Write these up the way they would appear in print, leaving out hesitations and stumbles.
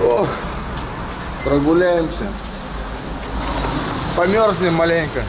Ох, прогуляемся. Померзнем маленько.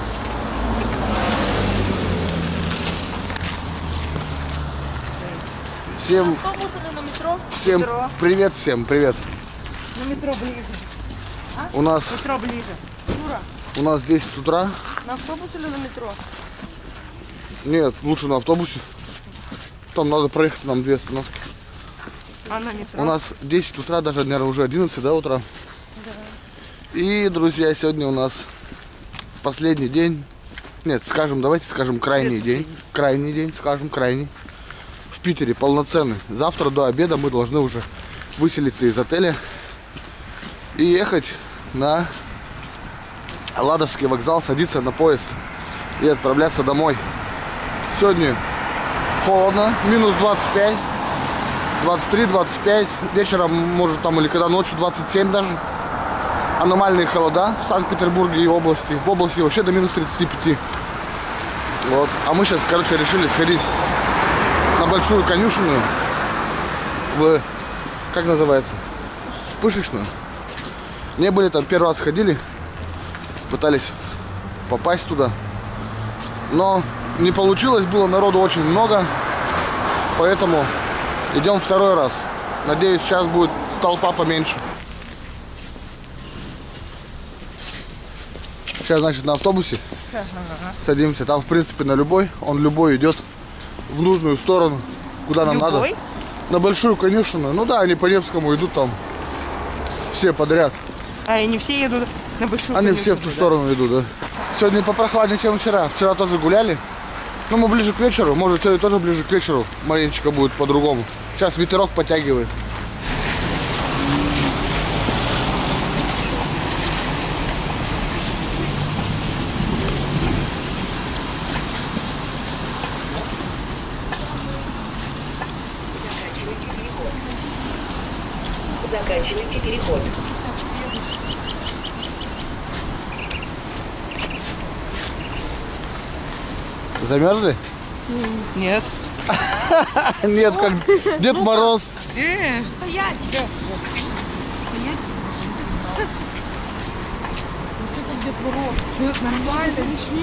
Всем привет, всем привет. На метро ближе. А? У нас метро ближе. Юра. У нас 10 утра. На автобус или на метро? Нет, лучше на автобусе. Там надо проехать нам 2 остановки. А на метро? У нас 10 утра, даже, наверное, уже 11, да, утра. Да. И, друзья, сегодня у нас последний день. Нет, скажем, давайте скажем крайний день. Крайний день, скажем, крайний. В Питере полноценный. Завтра до обеда мы должны уже выселиться из отеля и ехать на Ладожский вокзал, садиться на поезд и отправляться домой. Сегодня холодно, минус 25, 23, 25. Вечером, может, там или когда ночью 27 даже. Аномальные холода в Санкт-Петербурге и области. В области вообще до минус 35. Вот. А мы сейчас, короче, решили сходить на большую конюшенную в, как называется, в Пышечную. Не были там, первый раз ходили, пытались попасть туда, но не получилось, было народу очень много, поэтому идем второй раз. Надеюсь, сейчас будет толпа поменьше. Сейчас, значит, на автобусе садимся. Там, в принципе, на любой. Он любой идет в нужную сторону, куда нам надо. На большую конюшенную. Ну да, они по Невскому идут там все подряд. А, и не все едут на большую Они конюшенную, все в ту сторону идут, да. Сегодня попрохладнее, чем вчера. Вчера тоже гуляли. Ну, мы ближе к вечеру. Может, сегодня тоже ближе к вечеру. Маленечко будет по-другому. Сейчас ветерок подтягивает. Заканчивайте переход. Замерзли? Нет. Нет, как Дед Мороз. Стоять! Все. Стоять? Нормально.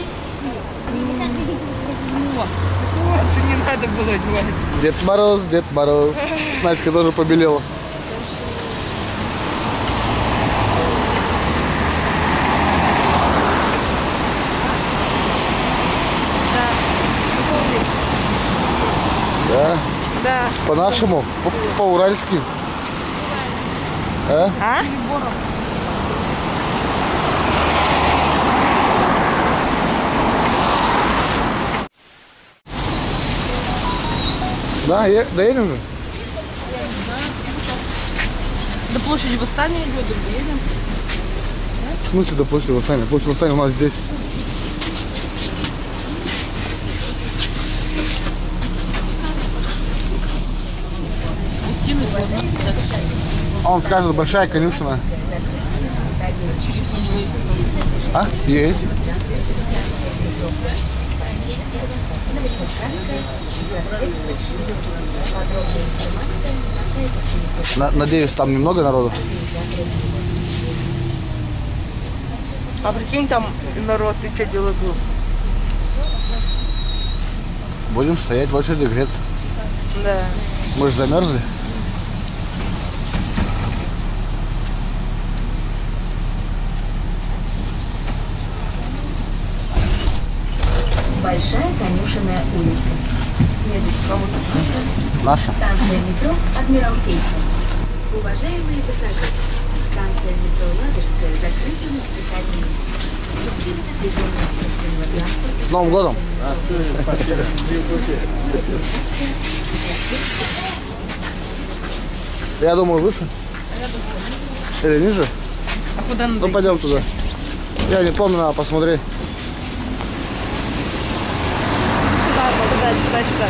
Вот, не надо было одевать. Дед Мороз, Дед Мороз. Настя тоже побелела. Да? Да. По-нашему? По-уральски? А? А? Да, доедем же? До площади Восстания идет, доедем. В смысле до площади Восстания? Площадь Восстания у нас здесь. А он скажет, большая конюшина. А? Есть. Надеюсь, там немного народу. А прикинь, там народ, ты что делаешь? Будем стоять в очереди греться. Да. Мы же замерзли. Большая конюшенная улица. Наша. Станция метро Адмиралтейство. Уважаемые пассажиры, станция метро Ладожская закрыта на специальный С Новым годом! Я думаю, выше. Или ниже? А куда надо? Ну пойдем туда. Я не помню, надо посмотреть. Сюда.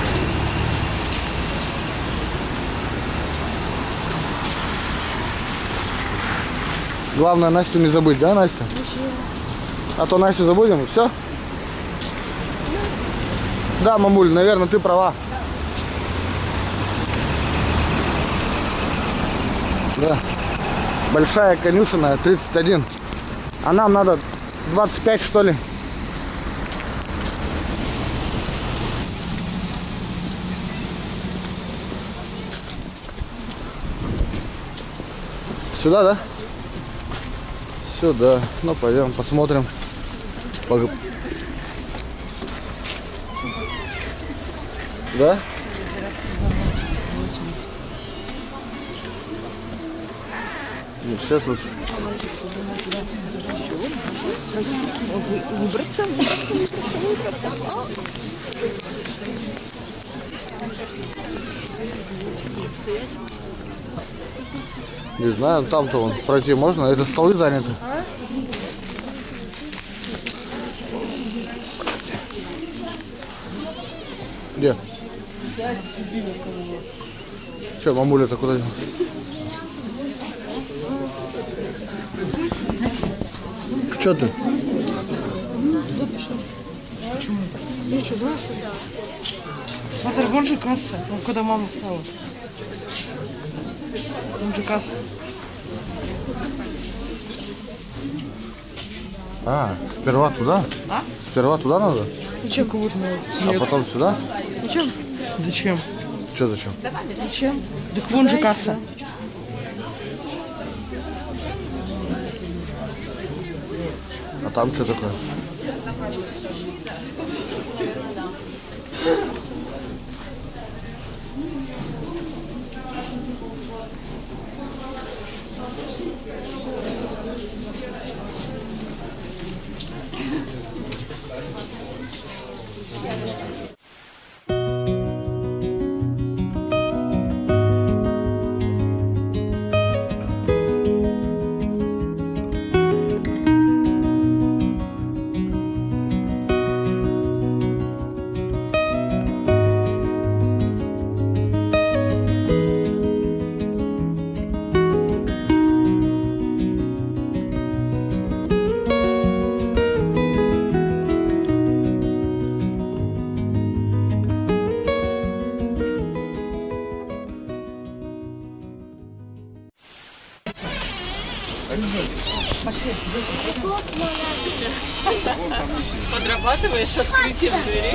Главное Настю не забыть, да, Настя? А то Настю забудем, и все? Да, мамуль, наверное, ты права. Да. Большая конюшенная, 31. А нам надо 25, что ли. Сюда, да? Сюда. Ну, пойдем посмотрим. Да? Ну, сейчас тут. Выбраться. Не знаю, там-то вон пройти можно, это столы заняты. Где? Че, мамуля-то куда? Че ты? Почему? Я что, знаю, что ли? Смотри, вон же касса. Ну, когда мама встала. Вон же касса. А, сперва туда? А? Сперва туда надо? Зачем кого-то надо? А потом сюда? Зачем? Зачем? Че зачем? Зачем? Так вон же касса. А там что такое? Подрабатываешь открытием дверей?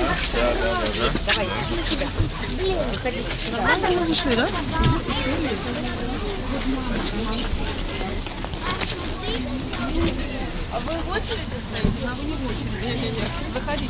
Нормально разрешили, да? А вы в очереди стоите? А вы не в очереди? Нет. Заходите.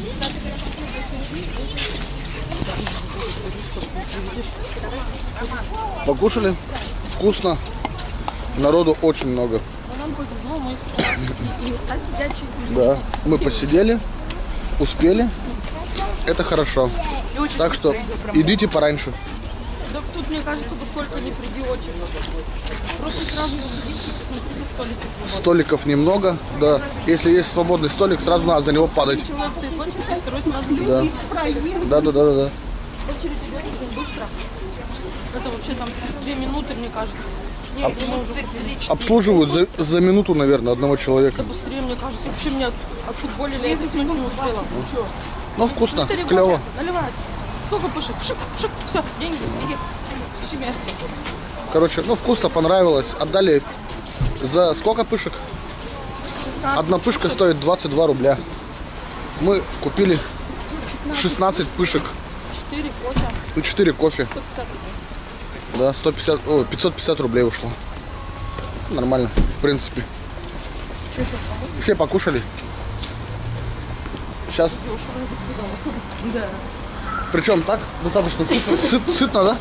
Покушали? Вкусно. Народу очень много. Нам повезло, мы и места сидячие. Да, мы посидели, успели. Это хорошо. Так что идите пораньше. Да тут, мне кажется, во сколько не приди очередь. Просто сразу заходите, посмотрите, столики свободны. Столиков немного, да. Если есть свободный столик, сразу надо за него падать. Человек стоит в очереди, второй сразу Да. Да. очередь идет очень быстро. Это вообще там 2 минуты, мне кажется. Нет, мы уже купили. Обслуживают за минуту, наверное, одного человека. Это быстрее, мне кажется. Вообще меня отфутболили, я 5 минут не успела. Ну, вкусно, 4 кофе клево. наливают. Сколько пышек? Пшик, пшик, все, деньги, беги. Ищи место. Короче, ну, вкусно, понравилось. Отдали за сколько пышек? Одна пышка стоит 22 рубля. Мы купили 16 пышек 4 кофе. и 4 кофе. 150 рублей. Да, 550 рублей ушло. Нормально, в принципе. Все покушали. Сейчас. Да. Причем так, достаточно сытно, да?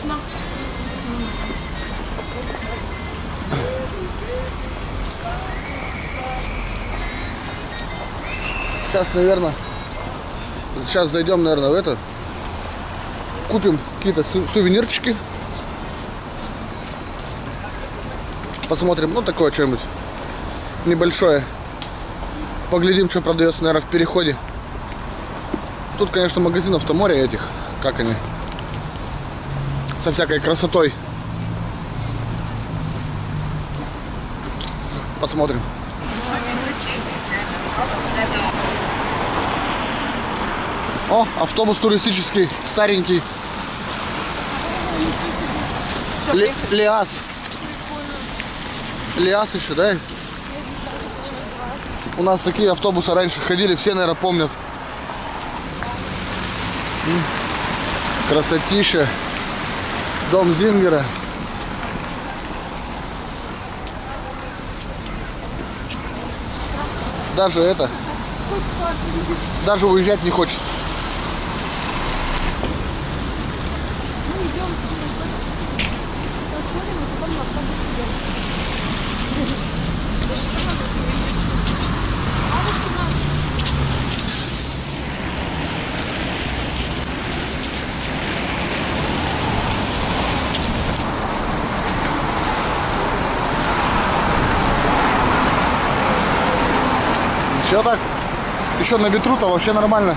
Сейчас зайдем, наверное, в это. Купим какие-то сувенирчики. Посмотрим, ну, такое что-нибудь небольшое. Поглядим, что продается, наверное, в переходе. Тут, конечно, магазинов-то море этих, как они, со всякой красотой. Посмотрим. О, автобус туристический, старенький. Лиас. Лиас еще, да, есть? У нас такие автобусы раньше ходили, все, наверное, помнят. Красотища. Дом Зингера. Даже это, даже уезжать не хочется. Все так, еще на ветру-то вообще нормально.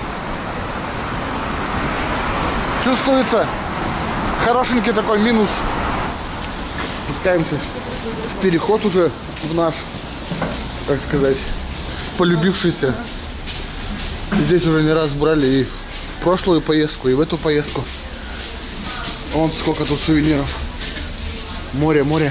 Чувствуется хорошенький такой минус. Спускаемся в переход уже в наш, так сказать, полюбившийся. Здесь уже не раз брали и в прошлую поездку, и в эту поездку. Вон сколько тут сувениров. Море, море.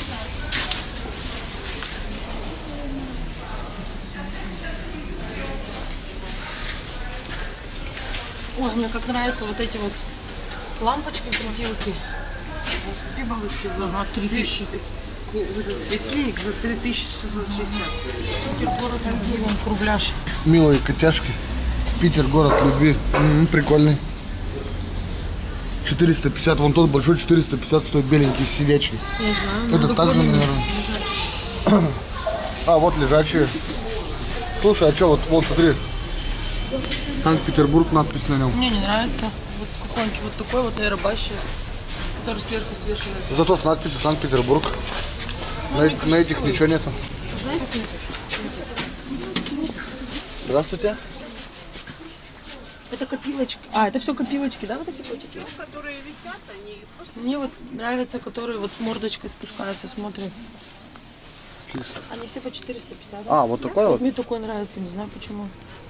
Ой, мне как нравятся вот эти вот лампочки, крутилки. Ага, 3000. Светильник за 3660. Питер, город любви, вон кругляш. Милые котяшки. Питер, город любви. Прикольный. 450, вон тот большой 450 стоит, беленький, сидячий. Не знаю. Это также, наверное. А, вот лежачие. Слушай, а что, вот смотри. Санкт-Петербург, надпись на нем. Мне не нравится. Вот какой-нибудь вот такой вот аэробащий, который сверху свешивается. Зато с надписью Санкт-Петербург. На этих ничего нету. Здравствуйте. Это копилочки. А, это все копилочки, да, вот эти котики? Которые висят, они просто... Мне вот нравятся, которые вот с мордочкой спускаются, смотрим. Они все по 450. Да? А, вот такой вот? Мне такой нравится, не знаю почему.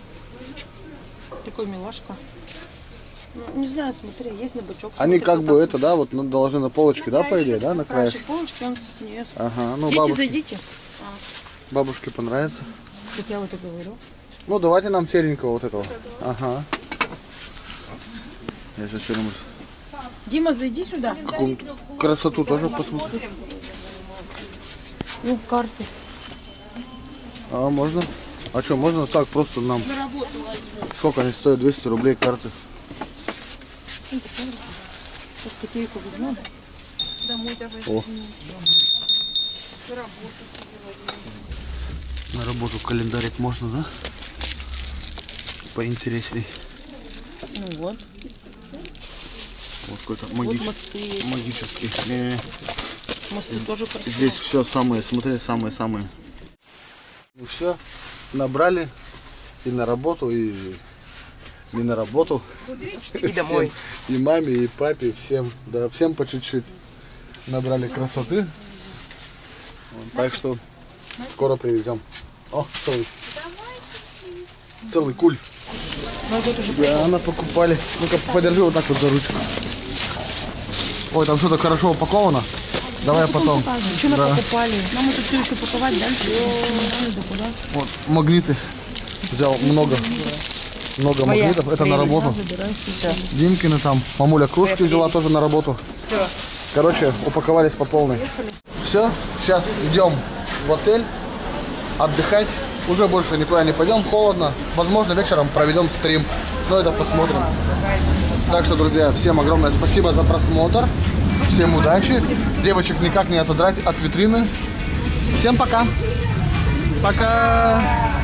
Такой милашка. Ну, не знаю, смотри, есть на бычок. Они смотри, как бы кататься. это, да, вот должны на полочке, да, по идее, да, на краешек? Краешек полочки, он снес. Ага, ну Дети, зайдите. бабушке понравится. Как я вот и говорю. Ну, давайте нам серенького вот этого. Ага. Я сейчас что-нибудь, Дима, зайди сюда. какую красоту тоже посмотрю. Ну, карты. А, можно? А что, можно так просто нам? Сколько они стоят? 200 рублей карты. Сейчас котейку возьмем. Домой даже. О. На работу календарик можно, да? Поинтересней. Ну вот. Вот какой-то Вот мосты есть. магический. Мосты тоже красивые. Здесь все самые, смотри, самые-самые. Ну все, набрали и на работу, и не на работу. И домой. Всем, и маме, и папе, всем, да, всем по чуть-чуть набрали красоты. Вот, так что скоро привезем. О, целый куль. Ну, тут уже Да, она покупали. Ну-ка, подержи вот так вот за ручку. Ой, там что-то хорошо упаковано. Давай потом. Что Да. покупали? Нам это все еще паковать дальше. Да куда? Вот, магниты. Взял много. Много магнитов. Это на работу. Все. Димкины там. Мамуля кружки взяла тоже на работу. Все. Короче, упаковались по полной. Все, сейчас идем в отель отдыхать. Уже больше никуда не пойдем, холодно. Возможно, вечером проведем стрим. Но это посмотрим. Так что, друзья, всем огромное спасибо за просмотр. Всем удачи. Девочек никак не отодрать от витрины. Всем пока. Пока.